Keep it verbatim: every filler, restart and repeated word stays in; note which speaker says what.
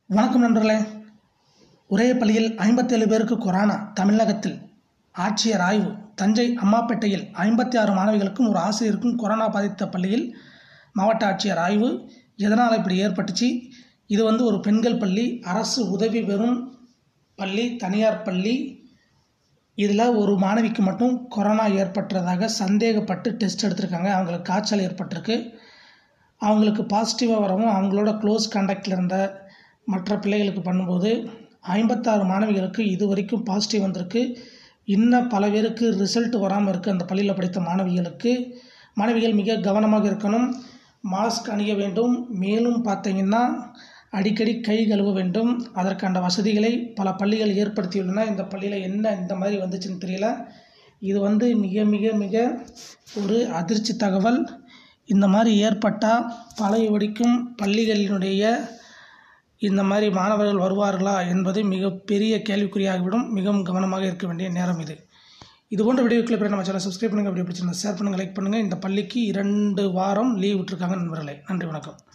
Speaker 1: வணக்கம் நண்பர்களே. ஒரே பள்ளியில் ஐம்பத்தி ஏழு பேருக்கு கொரோனா. தமிழகத்தில் ஆட்சியர் ஆய்வு. தஞ்சை அம்மாப்பேட்டையில் ஐம்பத்தி ஆறு மாணவிகளுக்கும் ஒரு ஆசிரியருக்கும் கொரோனா பாதித்த பள்ளியில் மாவட்ட ஆட்சியர் ஆய்வு. எதனால் இப்படி ஏற்பட்டுச்சு? இது வந்து ஒரு பெண்கள் பள்ளி, அரசு உதவி பெறும் பள்ளி, தனியார் பள்ளி. இதில் ஒரு மாணவிக்கு மட்டும் கொரோனா ஏற்பட்டதாக சந்தேகப்பட்டு டெஸ்ட் எடுத்திருக்காங்க. அவங்களுக்கு காய்ச்சல் ஏற்பட்டிருக்கு. அவங்களுக்கு பாசிட்டிவாக வரவும் அவங்களோட க்ளோஸ் கான்டாக்டில் இருந்த மற்ற பிள்ளைகளுக்கு பண்ணும்போது ஐம்பத்தாறு மாணவிகளுக்கு இது வரைக்கும் பாசிட்டிவ் வந்திருக்கு. இன்னும் பல பேருக்கு ரிசல்ட் வராமல் இருக்குது. அந்த பள்ளியில் படித்த மாணவிகளுக்கு மாணவிகள் மிக கவனமாக இருக்கணும். மாஸ்க் அணிய வேண்டும். மேலும் பார்த்தீங்கன்னா அடிக்கடி கை கழுவ வேண்டும். அதற்கான வசதிகளை பல பள்ளிகள் ஏற்படுத்தியுள்ளன. இந்த பள்ளியில் என்ன இந்த மாதிரி வந்துச்சுன்னு தெரியல. இது வந்து மிக மிக மிக ஒரு அதிர்ச்சி தகவல். இந்த மாதிரி ஏற்பட்டால் பழைய வடிக்கும் பள்ளிகளினுடைய இந்த மாதிரி மாணவர்கள் வருவார்களா என்பது மிகப்பெரிய கேள்விக்குறியாகிவிடும். மிகவும் கவனமாக இருக்க வேண்டிய நேரம் இது. இது போன்ற வீடியோக்களை போய் நம்ம சேனல் சப்ஸ்கிரைப் பண்ணுங்கள். அப்படி பிடிச்சிருந்தா ஷேர் பண்ணுங்கள், லைக் பண்ணுங்கள். இந்த பள்ளிக்கு இரண்டு வாரம் லீவ் விட்டுருக்காங்க நண்பர்களே. நன்றி, வணக்கம்.